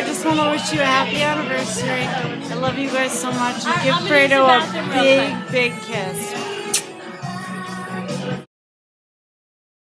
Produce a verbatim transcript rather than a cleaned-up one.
just want to wish you a happy anniversary. I love you guys so much. And give Fredo a big, big kiss.